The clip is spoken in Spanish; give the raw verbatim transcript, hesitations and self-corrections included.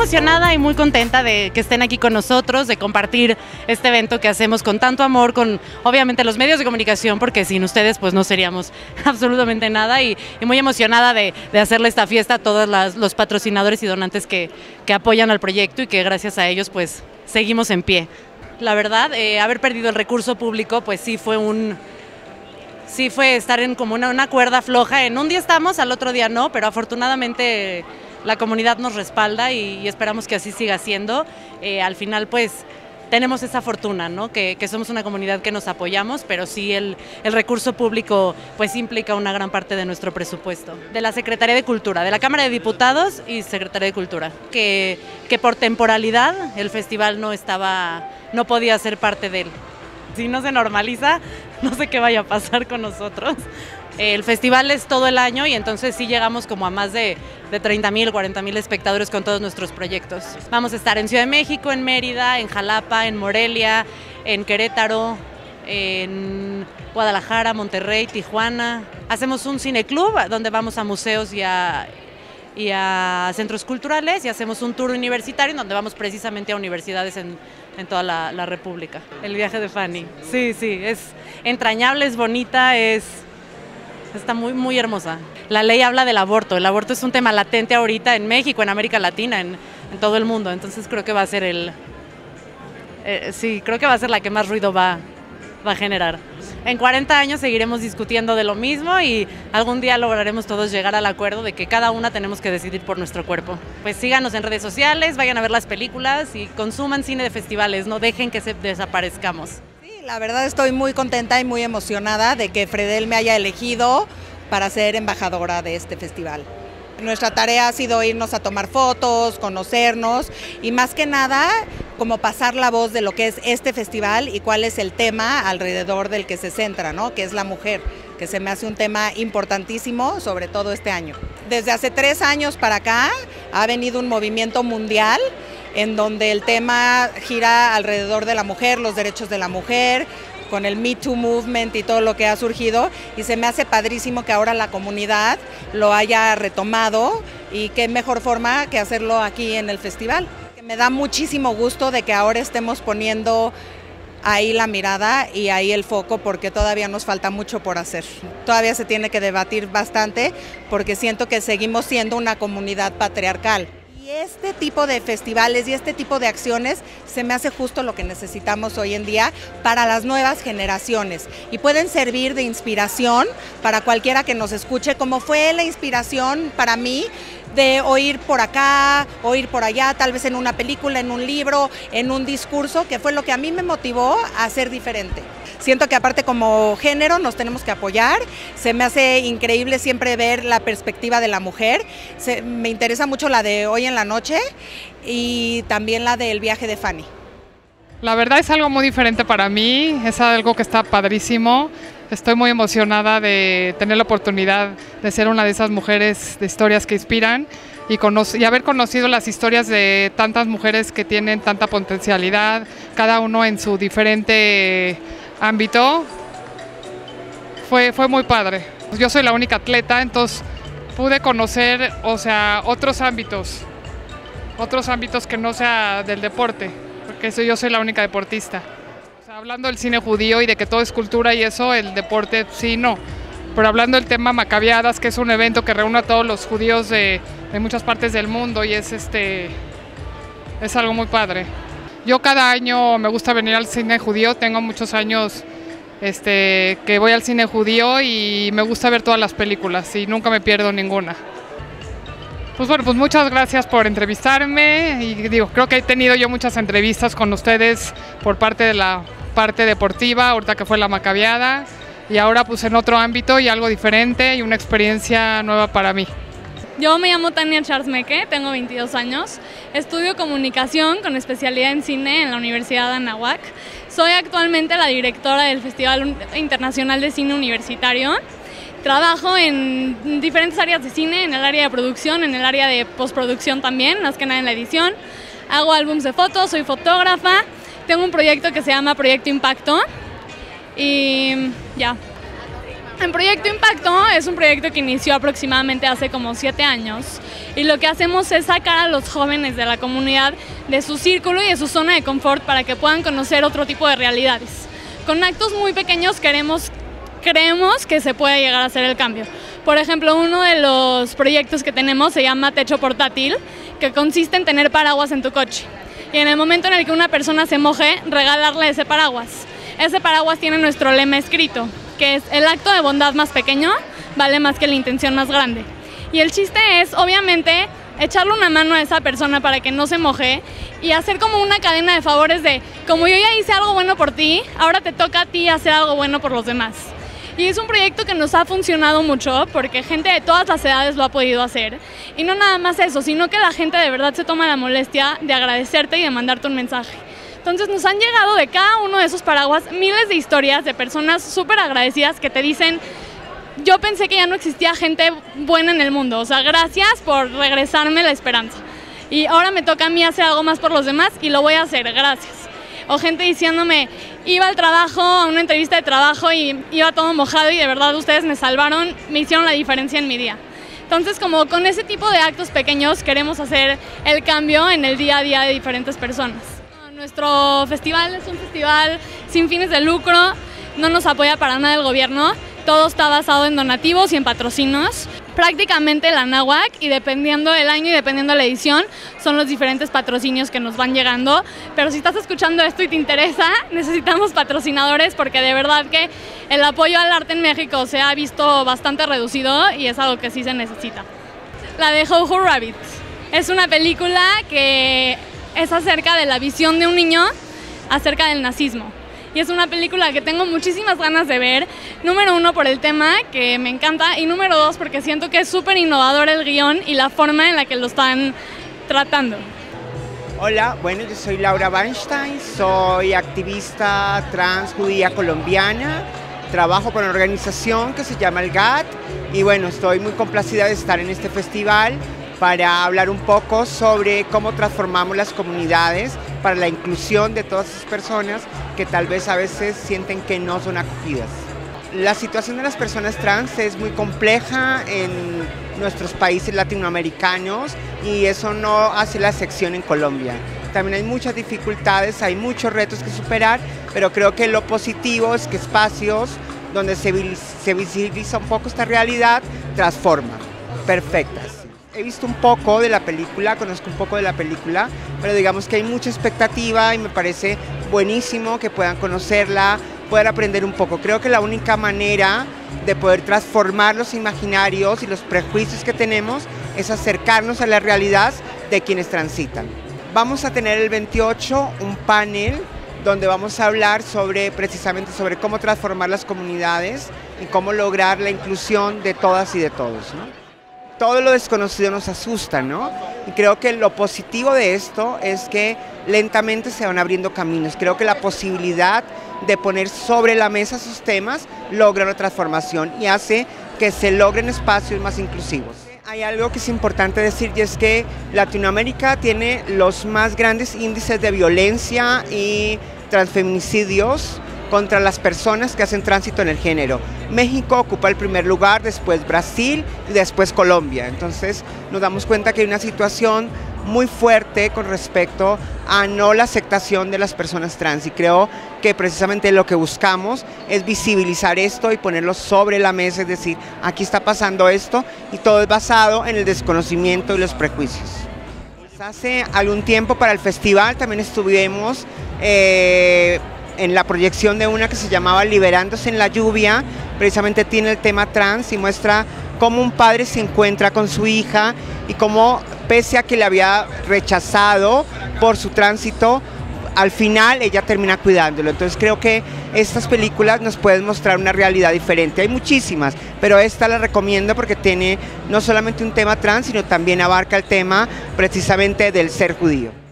emocionada y muy contenta de que estén aquí con nosotros, de compartir este evento que hacemos con tanto amor, con obviamente los medios de comunicación, porque sin ustedes pues no seríamos absolutamente nada, y, y muy emocionada de, de hacerle esta fiesta a todos las, los patrocinadores y donantes que, que apoyan al proyecto y que gracias a ellos pues seguimos en pie. La verdad, eh, haber perdido el recurso público pues sí fue un... Sí fue estar en como una, una cuerda floja, en un día estamos, al otro día no, pero afortunadamente la comunidad nos respalda y, y esperamos que así siga siendo. Eh, al final pues tenemos esa fortuna, ¿no? Que, que somos una comunidad que nos apoyamos, pero sí el, el recurso público pues implica una gran parte de nuestro presupuesto. De la Secretaría de Cultura, de la Cámara de Diputados y Secretaría de Cultura, que, que por temporalidad el festival no estaba, no podía ser parte de él. Si no se normaliza, no sé qué vaya a pasar con nosotros. El festival es todo el año y entonces sí llegamos como a más de, de treinta mil, cuarenta mil espectadores con todos nuestros proyectos. Vamos a estar en Ciudad de México, en Mérida, en Jalapa, en Morelia, en Querétaro, en Guadalajara, Monterrey, Tijuana. Hacemos un cineclub donde vamos a museos y a, y a centros culturales, y hacemos un tour universitario en donde vamos precisamente a universidades en, en toda la, la República. El viaje de Fanny, sí, sí, es entrañable, es bonita, es, está muy, muy hermosa. La ley habla del aborto, el aborto es un tema latente ahorita en México, en América Latina, en, en todo el mundo, entonces creo que va a ser el, eh, sí, creo que va a ser la que más ruido va, va a generar. En cuarenta años seguiremos discutiendo de lo mismo y algún día lograremos todos llegar al acuerdo de que cada una tenemos que decidir por nuestro cuerpo. Pues síganos en redes sociales, vayan a ver las películas y consuman cine de festivales, no dejen que se desaparezcamos. Sí, la verdad estoy muy contenta y muy emocionada de que Fredel me haya elegido para ser embajadora de este festival. Nuestra tarea ha sido irnos a tomar fotos, conocernos y más que nada como pasar la voz de lo que es este festival y cuál es el tema alrededor del que se centra, ¿no? Que es la mujer, que se me hace un tema importantísimo, sobre todo este año. Desde hace tres años para acá ha venido un movimiento mundial en donde el tema gira alrededor de la mujer, los derechos de la mujer, con el Me Too Movement y todo lo que ha surgido, y se me hace padrísimo que ahora la comunidad lo haya retomado, y qué mejor forma que hacerlo aquí en el festival. Me da muchísimo gusto de que ahora estemos poniendo ahí la mirada y ahí el foco, porque todavía nos falta mucho por hacer. Todavía se tiene que debatir bastante porque siento que seguimos siendo una comunidad patriarcal. Y este tipo de festivales y este tipo de acciones se me hace justo lo que necesitamos hoy en día para las nuevas generaciones, y pueden servir de inspiración para cualquiera que nos escuche, como fue la inspiración para mí de oír por acá, oír por allá, tal vez en una película, en un libro, en un discurso, que fue lo que a mí me motivó a ser diferente. Siento que aparte como género nos tenemos que apoyar, se me hace increíble siempre ver la perspectiva de la mujer, se, me interesa mucho la de Hoy en la Noche y también la del viaje de Fanny. La verdad es algo muy diferente para mí, es algo que está padrísimo. Estoy muy emocionada de tener la oportunidad de ser una de esas mujeres de historias que inspiran y, y haber conocido las historias de tantas mujeres que tienen tanta potencialidad, cada uno en su diferente ámbito. Fue, fue muy padre. Yo soy la única atleta, entonces pude conocer, o sea, otros ámbitos, otros ámbitos que no sea del deporte, porque eso, yo soy la única deportista. O sea, hablando del cine judío y de que todo es cultura y eso, el deporte sí, no. Pero hablando del tema Macabiadas, que es un evento que reúne a todos los judíos de, de muchas partes del mundo, y es, este, es algo muy padre. Yo cada año me gusta venir al cine judío, tengo muchos años este, que voy al cine judío y me gusta ver todas las películas y nunca me pierdo ninguna. Pues bueno, pues muchas gracias por entrevistarme, y digo, creo que he tenido yo muchas entrevistas con ustedes por parte de la parte deportiva, ahorita que fue la Macabiada, y ahora pues en otro ámbito y algo diferente y una experiencia nueva para mí. Yo me llamo Tania Charzmeque, tengo veintidós años, estudio comunicación con especialidad en cine en la Universidad de Anáhuac. Soy actualmente la directora del Festival Internacional de Cine Universitario. Trabajo en diferentes áreas de cine, en el área de producción, en el área de postproducción también, más que nada en la edición. Hago álbumes de fotos, soy fotógrafa, tengo un proyecto que se llama Proyecto Impacto y ya. En Proyecto Impacto es un proyecto que inició aproximadamente hace como siete años y lo que hacemos es sacar a los jóvenes de la comunidad de su círculo y de su zona de confort para que puedan conocer otro tipo de realidades. Con actos muy pequeños queremos, creemos que se puede llegar a hacer el cambio. Por ejemplo, uno de los proyectos que tenemos se llama Techo Portátil, que consiste en tener paraguas en tu coche. Y en el momento en el que una persona se moje, regalarle ese paraguas. Ese paraguas tiene nuestro lema escrito, que es: el acto de bondad más pequeño vale más que la intención más grande. Y el chiste es, obviamente, echarle una mano a esa persona para que no se moje y hacer como una cadena de favores de, como yo ya hice algo bueno por ti, ahora te toca a ti hacer algo bueno por los demás. Y es un proyecto que nos ha funcionado mucho porque gente de todas las edades lo ha podido hacer. Y no nada más eso, sino que la gente de verdad se toma la molestia de agradecerte y de mandarte un mensaje. Entonces nos han llegado de cada uno de esos paraguas miles de historias de personas súper agradecidas que te dicen: yo pensé que ya no existía gente buena en el mundo, o sea, gracias por regresarme la esperanza. Y ahora me toca a mí hacer algo más por los demás y lo voy a hacer, gracias. O gente diciéndome: iba al trabajo, a una entrevista de trabajo y iba todo mojado y de verdad ustedes me salvaron, me hicieron la diferencia en mi día. Entonces, como con ese tipo de actos pequeños queremos hacer el cambio en el día a día de diferentes personas. Nuestro festival es un festival sin fines de lucro, no nos apoya para nada el gobierno, todo está basado en donativos y en patrocinios. Prácticamente la Anáhuac, y dependiendo del año y dependiendo de la edición, son los diferentes patrocinios que nos van llegando. Pero si estás escuchando esto y te interesa, necesitamos patrocinadores porque de verdad que el apoyo al arte en México se ha visto bastante reducido y es algo que sí se necesita. La de Jojo Rabbit es una película que es acerca de la visión de un niño acerca del nazismo. Y es una película que tengo muchísimas ganas de ver, número uno por el tema, que me encanta, y número dos porque siento que es súper innovador el guión y la forma en la que lo están tratando. Hola, bueno, yo soy Laura Weinstein, soy activista trans judía colombiana, trabajo para una organización que se llama el G A T, y bueno, estoy muy complacida de estar en este festival para hablar un poco sobre cómo transformamos las comunidades para la inclusión de todas esas personas que tal vez a veces sienten que no son acogidas. La situación de las personas trans es muy compleja en nuestros países latinoamericanos y eso no hace la excepción en Colombia. También hay muchas dificultades, hay muchos retos que superar, pero creo que lo positivo es que espacios donde se, se visibiliza un poco esta realidad transforman. Perfectas. He visto un poco de la película, conozco un poco de la película, pero digamos que hay mucha expectativa y me parece buenísimo que puedan conocerla, puedan aprender un poco. Creo que la única manera de poder transformar los imaginarios y los prejuicios que tenemos es acercarnos a la realidad de quienes transitan. Vamos a tener el veintiocho un panel donde vamos a hablar sobre, precisamente sobre cómo transformar las comunidades y cómo lograr la inclusión de todas y de todos, ¿no? Todo lo desconocido nos asusta, ¿no? Y creo que lo positivo de esto es que lentamente se van abriendo caminos. Creo que la posibilidad de poner sobre la mesa sus temas logra una transformación y hace que se logren espacios más inclusivos. Hay algo que es importante decir y es que Latinoamérica tiene los más grandes índices de violencia y transfeminicidios contra las personas que hacen tránsito en el género. México ocupa el primer lugar, después Brasil y después Colombia. Entonces nos damos cuenta que hay una situación muy fuerte con respecto a no la aceptación de las personas trans y creo que precisamente lo que buscamos es visibilizar esto y ponerlo sobre la mesa, es decir, aquí está pasando esto y todo es basado en el desconocimiento y los prejuicios. Hace algún tiempo para el festival también estuvimos eh, en la proyección de una que se llamaba Liberándose en la lluvia, precisamente tiene el tema trans y muestra cómo un padre se encuentra con su hija y cómo pese a que le había rechazado por su tránsito, al final ella termina cuidándolo. Entonces creo que estas películas nos pueden mostrar una realidad diferente. Hay muchísimas, pero esta la recomiendo porque tiene no solamente un tema trans, sino también abarca el tema precisamente del ser judío.